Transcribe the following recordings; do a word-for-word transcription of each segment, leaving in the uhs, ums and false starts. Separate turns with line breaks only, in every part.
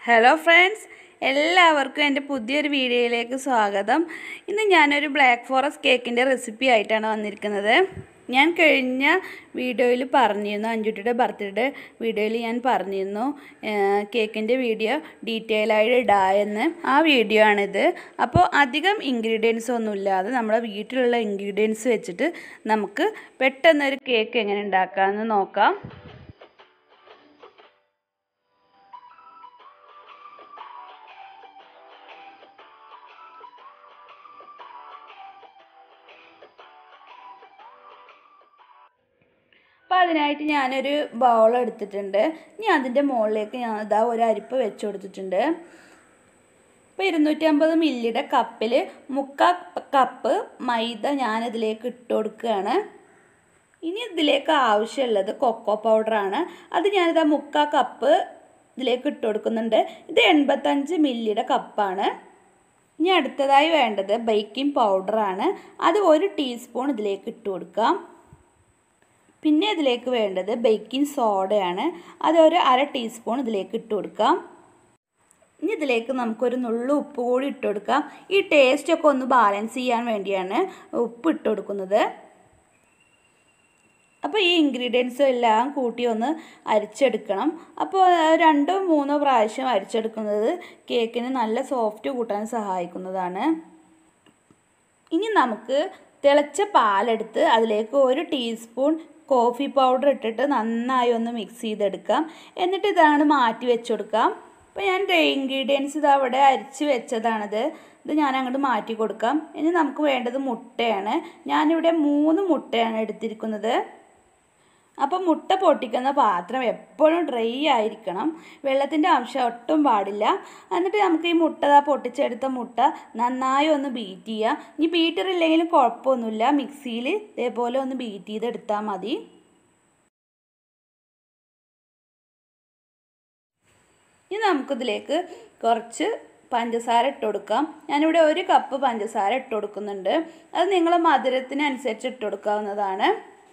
Hello friends, എല്ലാവർക്കും എൻ്റെ പുതിയൊരു വീഡിയോയിലേക്ക് സ്വാഗതം. ഇന്ന് ഞാനൊരു ബ്ലാക്ക് ഫോറസ്റ്റ് കേക്കിൻ്റെ റെസിപ്പി ആയിട്ടാണ് വന്നിരിക്കുന്നത്. ഞാൻ കഴിഞ്ഞ വീഡിയോയിൽ പറഞ്ഞിരുന്നു, അഞ്ചുട്ടിയുടെ ബർത്ത്ഡേ വീഡിയോയിൽ ഞാൻ പറഞ്ഞിരുന്നു കേക്കിൻ്റെ വീഡിയോ ഡീറ്റെയിൽ ആയിട്ട് ഇടാമെന്ന്. ആ വീഡിയോ ആണിത്. അപ്പോൾ അധികം ഇൻഗ്രീഡിയൻസ് ഒന്നുമില്ലാതെ നമ്മുടെ വീട്ടിലുള്ള ഇൻഗ്രീഡിയൻസ് വെച്ചിട്ട് നമുക്ക് പെട്ടെന്നൊരു കേക്ക് എങ്ങനെ ഉണ്ടാക്കാമെന്ന് നോക്കാം. അപ്പോൾ അതിനായിട്ട് ഞാനൊരു ബൗൾ എടുത്തിട്ടുണ്ട്. ഇനി അതിൻ്റെ മുകളിലേക്ക് ഞാൻ ഇതാ ഒരു അരിപ്പ് വെച്ച് കൊടുത്തിട്ടുണ്ട്. ഇപ്പോൾ ഇരുന്നൂറ്റി അമ്പത് മില്ലിയുടെ കപ്പിൽ മുക്കാൽ കപ്പ് മൈദ ഞാനിതിലേക്ക് ഇട്ട് കൊടുക്കുകയാണ്. ഇനി ഇതിലേക്ക് ആവശ്യമുള്ളത് കൊക്കോ പൗഡറാണ്. അത് ഞാനിതാ മുക്കാൽ കപ്പ് ഇതിലേക്ക് ഇട്ട് കൊടുക്കുന്നുണ്ട്. ഇത് എൺപത്തഞ്ച് മില്ലിയുടെ കപ്പാണ്. ഇനി അടുത്തതായി വേണ്ടത് ബേക്കിംഗ് പൗഡറാണ്. അത് ഒരു ടീസ്പൂൺ ഇതിലേക്ക് ഇട്ട് കൊടുക്കാം. പിന്നെ ഇതിലേക്ക് വേണ്ടത് ബേക്കിംഗ് സോഡയാണ്. അതൊരു അര ടീസ്പൂൺ ഇതിലേക്ക് ഇട്ട് കൊടുക്കാം. ഇനി ഇതിലേക്ക് നമുക്കൊരു നുള്ളു ഉപ്പ് കൂടി ഇട്ട് കൊടുക്കാം. ഈ ടേസ്റ്റൊക്കെ ഒന്ന് ബാലൻസ് ചെയ്യാൻ വേണ്ടിയാണ് ഉപ്പ് ഇട്ട് കൊടുക്കുന്നത്. അപ്പോൾ ഈ ഇൻഗ്രീഡിയൻസ് എല്ലാം കൂട്ടി ഒന്ന് അരിച്ചെടുക്കണം. അപ്പോൾ രണ്ടോ മൂന്നോ പ്രാവശ്യം അരിച്ചെടുക്കുന്നത് കേക്കിന് നല്ല സോഫ്റ്റ് കൂട്ടാൻ സഹായിക്കുന്നതാണ്. ഇനി നമുക്ക് തിളച്ച പാലെടുത്ത് അതിലേക്ക് ഒരു ടീസ്പൂൺ കോഫി പൗഡർ ഇട്ടിട്ട് നന്നായി ഒന്ന് മിക്സ് ചെയ്തെടുക്കാം. എന്നിട്ട് ഇതാണ് മാറ്റി വെച്ച് കൊടുക്കാം. അപ്പോൾ ഞാൻ ഇൻഗ്രീഡിയൻസ് ഇത് അവിടെ അരിച്ച് വെച്ചതാണിത്. ഇത് ഞാൻ അങ്ങോട്ട് മാറ്റി കൊടുക്കാം. ഇനി നമുക്ക് വേണ്ടത് മുട്ടയാണ്. ഞാനിവിടെ മൂന്ന് മുട്ടയാണ് എടുത്തിരിക്കുന്നത്. അപ്പോൾ മുട്ട പൊട്ടിക്കുന്ന പാത്രം എപ്പോഴും ഡ്രൈ ആയിരിക്കണം. വെള്ളത്തിൻ്റെ അംശം ഒട്ടും പാടില്ല. എന്നിട്ട് നമുക്ക് ഈ മുട്ട പൊട്ടിച്ചെടുത്ത മുട്ട നന്നായി ഒന്ന് ബീറ്റ് ചെയ്യാം. ഇനി ബീറ്റർ ഇല്ലെങ്കിലും കുഴപ്പമൊന്നുമില്ല, മിക്സിയിൽ ഇതേപോലെ ഒന്ന് ബീറ്റ് ചെയ്തെടുത്താൽ മതി. ഇനി നമുക്കിതിലേക്ക് കുറച്ച് പഞ്ചസാര ഇട്ട് കൊടുക്കാം. ഞാനിവിടെ ഒരു കപ്പ് പഞ്ചസാര ഇട്ട് കൊടുക്കുന്നുണ്ട്. അത് നിങ്ങളെ മധുരത്തിനനുസരിച്ച് ഇട്ട് കൊടുക്കാവുന്നതാണ്.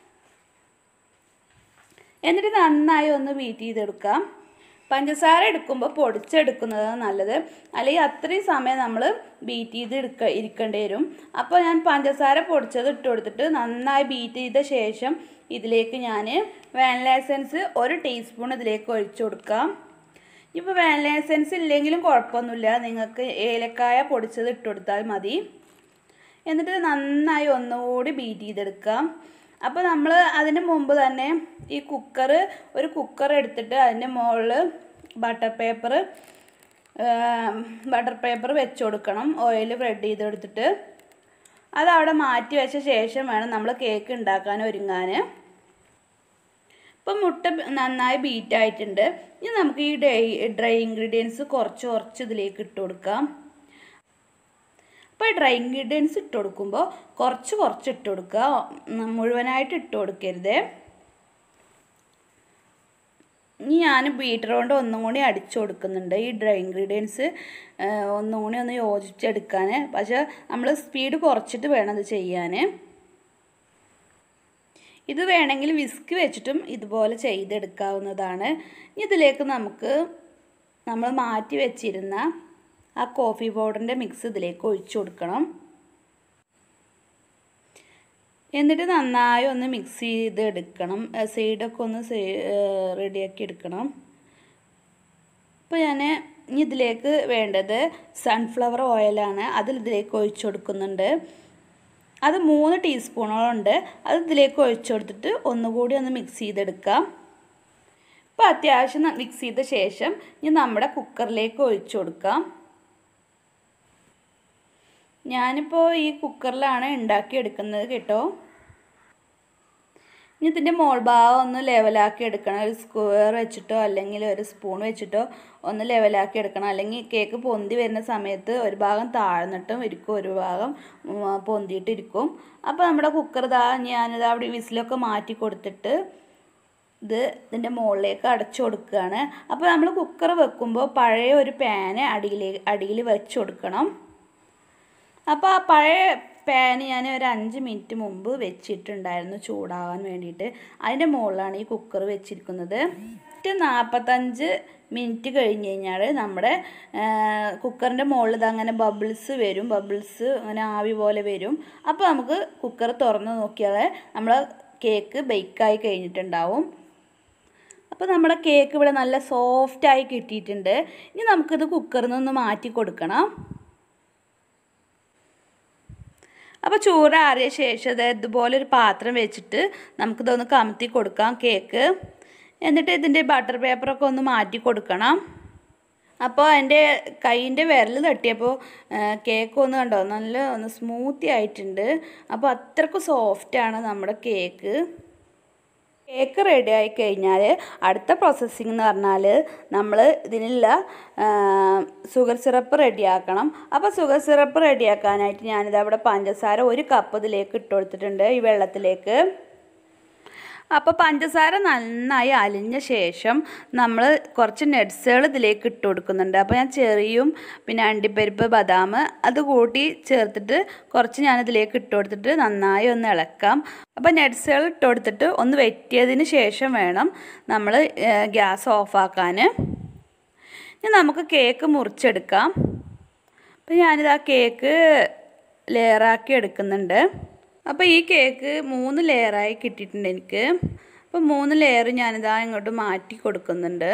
എന്നിട്ട് നന്നായി ഒന്ന് ബീറ്റ് ചെയ്തെടുക്കാം. പഞ്ചസാര എടുക്കുമ്പോൾ പൊടിച്ചെടുക്കുന്നതാണ് നല്ലത്, അല്ലെങ്കിൽ അത്രയും സമയം നമ്മൾ ബീറ്റ് ചെയ്ത് എടുക്ക ഇരിക്കേണ്ടി വരും. അപ്പോൾ ഞാൻ പഞ്ചസാര പൊടിച്ചത് ഇട്ട് കൊടുത്തിട്ട് നന്നായി ബീറ്റ് ചെയ്ത ശേഷം ഇതിലേക്ക് ഞാൻ വാനില എസൻസ് ഒരു ടീസ്പൂൺ ഇതിലേക്ക് ഒഴിച്ചു കൊടുക്കാം. ഇപ്പോൾ വാനില എസൻസ് ഇല്ലെങ്കിലും കുഴപ്പമൊന്നുമില്ല, നിങ്ങൾക്ക് ഏലക്കായ പൊടിച്ചത് ഇട്ട് കൊടുത്താൽ മതി. എന്നിട്ട് നന്നായി ഒന്നുകൂടി ബീറ്റ് ചെയ്തെടുക്കാം. അപ്പോൾ നമ്മൾ അതിന് മുമ്പ് തന്നെ ഈ കുക്കർ ഒരു കുക്കർ എടുത്തിട്ട് അതിൻ്റെ മുകളിൽ ബട്ടർ പേപ്പർ ബട്ടർ പേപ്പർ വെച്ച് കൊടുക്കണം. ഓയിൽ സ്പ്രെഡ് ചെയ്തെടുത്തിട്ട് അതവിടെ മാറ്റി വെച്ച ശേഷം വേണം നമ്മൾ കേക്ക് ഉണ്ടാക്കാൻ ഒരുങ്ങാൻ. ഇപ്പം മുട്ട നന്നായി ബീറ്റ് ആയിട്ടുണ്ട്. ഇനി നമുക്ക് ഈ ഡ്രൈ ഡ്രൈ ഇൻഗ്രീഡിയൻസ് കുറച്ച് കുറച്ച് ഇതിലേക്ക് ഇട്ട് കൊടുക്കാം. അപ്പോൾ ഡ്രൈ ഇൻഗ്രീഡിയൻസ് ഇട്ട് കൊടുക്കുമ്പോൾ കുറച്ച് കുറച്ച് ഇട്ട് കൊടുക്കുക, മുഴുവനായിട്ട് ഇട്ട് കൊടുക്കരുത്. ഇനി ഞാൻ ബീറ്റർ കൊണ്ട് ഒന്നും കൂടി അടിച്ചു കൊടുക്കുന്നുണ്ട് ഈ ഡ്രൈ ഇൻഗ്രീഡിയൻസ് ഒന്നും കൂടി ഒന്ന് യോജിച്ചെടുക്കാൻ. പക്ഷേ നമ്മൾ സ്പീഡ് കുറച്ചിട്ട് വേണം ഇത് ചെയ്യാൻ. ഇത് വേണമെങ്കിൽ വിസ്ക് വെച്ചിട്ടും ഇതുപോലെ ചെയ്തെടുക്കാവുന്നതാണ്. ഇതിലേക്ക് നമുക്ക് നമ്മൾ മാറ്റി വെച്ചിരുന്ന ആ കോഫി പൗഡറിൻ്റെ മിക്സ് ഇതിലേക്ക് ഒഴിച്ചു കൊടുക്കണം. എന്നിട്ട് നന്നായി ഒന്ന് മിക്സ് ചെയ്ത് എടുക്കണം. സൈഡൊക്കെ ഒന്ന് റെഡിയാക്കി എടുക്കണം. ഇപ്പോൾ ഞാൻ ഇനി ഇതിലേക്ക് വേണ്ടത് സൺഫ്ലവർ ഓയിലാണ്. അതിൽ ഇതിലേക്ക് ഒഴിച്ചു കൊടുക്കുന്നുണ്ട്. അത് മൂന്ന് ടീസ്പൂണോളം ഉണ്ട്. അത് ഇതിലേക്ക് ഒഴിച്ചു കൊടുത്തിട്ട് ഒന്നുകൂടി ഒന്ന് മിക്സ് ചെയ്തെടുക്കാം. ഇപ്പോൾ അത്യാവശ്യം മിക്സ് ചെയ്ത ശേഷം ഇനി നമ്മുടെ കുക്കറിലേക്ക് ഒഴിച്ചു കൊടുക്കാം. ഞാനിപ്പോൾ ഈ കുക്കറിലാണ് ഉണ്ടാക്കിയെടുക്കുന്നത് കേട്ടോ. ഇനി ഇതിൻ്റെ മോൾ ഭാഗം ഒന്ന് ലെവലാക്കി എടുക്കണം. ഒരു സ്ക്വയർ വെച്ചിട്ടോ അല്ലെങ്കിൽ ഒരു സ്പൂൺ വെച്ചിട്ടോ ഒന്ന് ലെവലാക്കി എടുക്കണം. അല്ലെങ്കിൽ കേക്ക് പൊന്തി വരുന്ന സമയത്ത് ഒരു ഭാഗം താഴ്ന്നിട്ടും ഇരിക്കും, ഒരു ഭാഗം പൊന്തിയിട്ടിരിക്കും. അപ്പോൾ നമ്മുടെ കുക്കർ ഇതാ ഞാനിത് അവിടെ വിസിലൊക്കെ മാറ്റി കൊടുത്തിട്ട് ഇത് ഇതിൻ്റെ മുകളിലേക്ക് അടച്ചു കൊടുക്കുകയാണ്. അപ്പോൾ നമ്മൾ കുക്കർ വെക്കുമ്പോൾ പഴയ ഒരു പാന് അടിയിൽ അടിയിൽ വെച്ച് കൊടുക്കണം. അപ്പോൾ ആ പഴയ പാന് ഞാൻ ഒരു അഞ്ച് മിനിറ്റ് മുമ്പ് വെച്ചിട്ടുണ്ടായിരുന്നു ചൂടാവാൻ വേണ്ടിയിട്ട്. അതിൻ്റെ മുകളിലാണ് ഈ കുക്കർ വെച്ചിരിക്കുന്നത്. കറക്റ്റ് നാൽപ്പത്തഞ്ച് മിനിറ്റ് കഴിഞ്ഞ് കഴിഞ്ഞാൽ നമ്മുടെ കുക്കറിൻ്റെ മുകളിൽ ഇത് അങ്ങനെ ബബിൾസ് വരും, ബബിൾസ് അങ്ങനെ ആവി പോലെ വരും. അപ്പോൾ നമുക്ക് കുക്കർ തുറന്ന് നോക്കിയാൽ നമ്മൾ കേക്ക് ബേക്കായി കഴിഞ്ഞിട്ടുണ്ടാവും. അപ്പോൾ നമ്മുടെ കേക്ക് ഇവിടെ നല്ല സോഫ്റ്റായി കിട്ടിയിട്ടുണ്ട്. ഇനി നമുക്കിത് കുക്കറിൽ നിന്ന് മാറ്റി കൊടുക്കണം. അപ്പോൾ ചൂടാറിയ ശേഷം ഇതുപോലെ ഒരു പാത്രം വെച്ചിട്ട് നമുക്കിതൊന്ന് കമത്തി കൊടുക്കാം കേക്ക്. എന്നിട്ട് ഇതിൻ്റെ ബട്ടർ പേപ്പറൊക്കെ ഒന്ന് മാറ്റി കൊടുക്കണം. അപ്പോൾ എൻ്റെ കൈയിൻ്റെ വിരൽ തട്ടിയപ്പോൾ കേക്ക് ഒന്ന് കണ്ടോ നല്ല ഒന്ന് സ്മൂത്തി ആയിട്ടുണ്ട്. അപ്പോൾ അത്രയ്ക്ക് സോഫ്റ്റാണ് നമ്മുടെ കേക്ക്. കേക്ക് റെഡി ആയി കഴിഞ്ഞാൽ അടുത്ത പ്രോസസ്സിംഗ് എന്ന് പറഞ്ഞാൽ നമ്മൾ ഇതിനുള്ള ഷുഗർ സിറപ്പ് റെഡിയാക്കണം. അപ്പോൾ ഷുഗർ സിറപ്പ് റെഡിയാക്കാനായിട്ട് ഞാനിത് അവിടെ പഞ്ചസാര ഒരു കപ്പ് ഇതിലേക്ക് ഇട്ട് കൊടുത്തിട്ടുണ്ട്, ഈ വെള്ളത്തിലേക്ക്. അപ്പോൾ പഞ്ചസാര നന്നായി അലിഞ്ഞ ശേഷം നമ്മൾ കുറച്ച് നട്ട്സുകൾ ഇതിലേക്ക് ഇട്ട് കൊടുക്കുന്നുണ്ട്. അപ്പോൾ ഞാൻ ചെറിയും പിന്നെ അണ്ടിപ്പരിപ്പ്, ബദാം അത് കൂട്ടി ചേർത്തിട്ട് കുറച്ച് ഞാനിതിലേക്ക് ഇട്ട് കൊടുത്തിട്ട് നന്നായി ഒന്ന് ഇളക്കാം. അപ്പോൾ നട്ട്സുകൾ ഇട്ട് കൊടുത്തിട്ട് ഒന്ന് വെറ്റിയതിന് ശേഷം വേണം നമ്മൾ ഗ്യാസ് ഓഫാക്കാൻ. ഇനി നമുക്ക് കേക്ക് മുറിച്ചെടുക്കാം. അപ്പോൾ ഞാനിത് ആ കേക്ക് ലെയറാക്കി എടുക്കുന്നുണ്ട്. അപ്പോൾ ഈ കേക്ക് മൂന്ന് ലെയറായി കിട്ടിയിട്ടുണ്ട് എനിക്ക്. അപ്പോൾ മൂന്ന് ലെയർ ഞാനിതാ ഇങ്ങോട്ട് മാറ്റി കൊടുക്കുന്നുണ്ട്.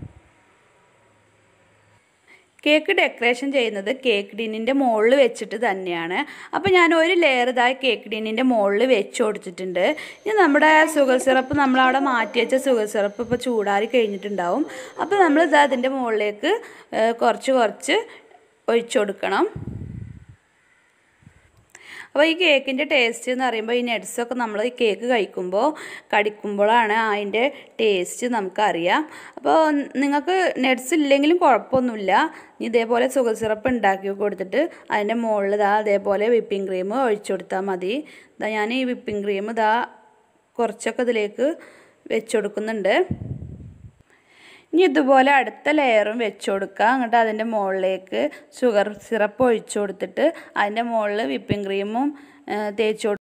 കേക്ക് ഡെക്കറേഷൻ ചെയ്യുന്നത് കേക്ക് ടിന്നിൻ്റെ മുകളിൽ വെച്ചിട്ട് തന്നെയാണ്. അപ്പോൾ ഞാൻ ഒരു ലെയർ ഇതായി കേക്ക് ടിന്നിൻ്റെ മുകളിൽ വെച്ച് കൊടുത്തിട്ടുണ്ട്. ഇനി നമ്മുടെ ഷുഗർ സിറപ്പ് നമ്മളവിടെ മാറ്റി വെച്ച ഷുഗർ സിറപ്പ് ഇപ്പോൾ ചൂടാറി കഴിഞ്ഞിട്ടുണ്ടാവും. അപ്പോൾ നമ്മൾ ഇതാ അതിൻ്റെ മുകളിലേക്ക് കുറച്ച് കുറച്ച് ഒഴിച്ചു കൊടുക്കണം. അപ്പോൾ ഈ കേക്കിൻ്റെ ടേസ്റ്റ് എന്ന് പറയുമ്പോൾ ഈ നട്ട്സൊക്കെ നമ്മൾ ഈ കേക്ക് കഴിക്കുമ്പോൾ കടിക്കുമ്പോഴാണ് അതിൻ്റെ ടേസ്റ്റ് നമുക്കറിയാം. അപ്പോൾ നിങ്ങൾക്ക് നട്ട്സ് ഇല്ലെങ്കിലും കുഴപ്പമൊന്നുമില്ല. ഇതേപോലെ ഷുഗർ സിറപ്പ് ഉണ്ടാക്കി കൊടുത്തിട്ട് അതിൻ്റെ മുകളിൽ ഇതാ അതേപോലെ വിപ്പിംഗ് ക്രീം ഒഴിച്ചു കൊടുത്താൽ മതി. ഇതാ ഞാൻ ഈ വിപ്പിംഗ് ക്രീം ഇതാ കുറച്ചൊക്കെ ഇതിലേക്ക് വെച്ച് കൊടുക്കുന്നുണ്ട്. ഇനി ഇതുപോലെ അടുത്ത ലെയറും വെച്ച് കൊടുക്കുക. എന്നിട്ട് അതിൻ്റെ മുകളിലേക്ക് ഷുഗർ സിറപ്പ് ഒഴിച്ചു കൊടുത്തിട്ട് അതിൻ്റെ മുകളിൽ വിപ്പിംഗ് ക്രീമും തേച്ച് കൊടുക്കുക.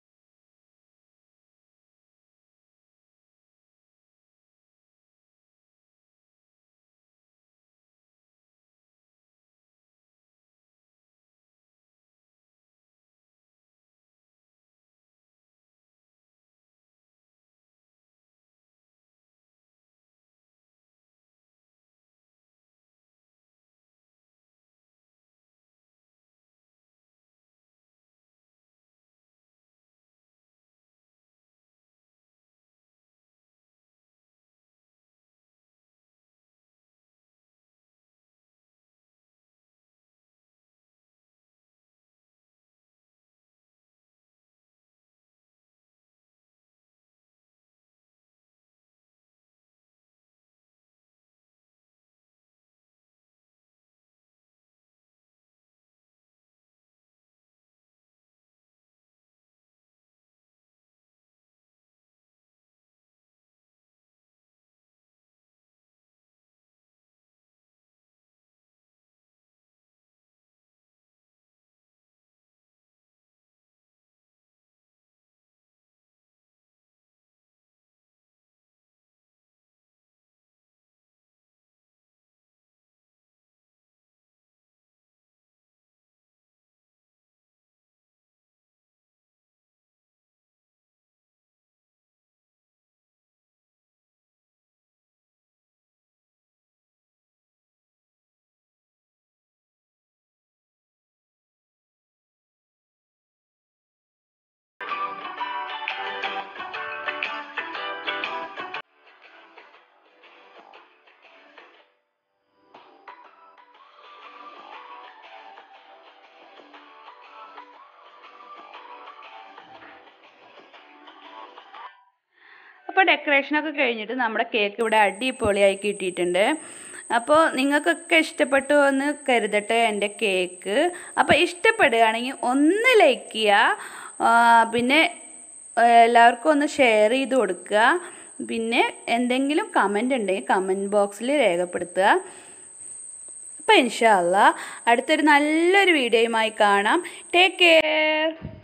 അപ്പോൾ ഡെക്കറേഷനൊക്കെ കഴിഞ്ഞിട്ട് നമ്മുടെ കേക്ക് ഇവിടെ അടിപൊളിയായി കിട്ടിയിട്ടുണ്ട്. അപ്പോൾ നിങ്ങൾക്കൊക്കെ ഇഷ്ടപ്പെട്ടു എന്ന് കരുതട്ടെ എൻ്റെ കേക്ക്. അപ്പോൾ ഇഷ്ടപ്പെടുകയാണെങ്കിൽ ഒന്ന് ലൈക്ക് ചെയ്യുക, പിന്നെ എല്ലാവർക്കും ഒന്ന് ഷെയർ ചെയ്ത് കൊടുക്കുക. പിന്നെ എന്തെങ്കിലും കമൻ്റ് ഉണ്ടെങ്കിൽ കമൻറ്റ് ബോക്സിൽ രേഖപ്പെടുത്തുക. അപ്പോൾ ഇൻഷാ അല്ലാഹ് അടുത്തൊരു നല്ലൊരു വീഡിയോയുമായി കാണാം. Take care.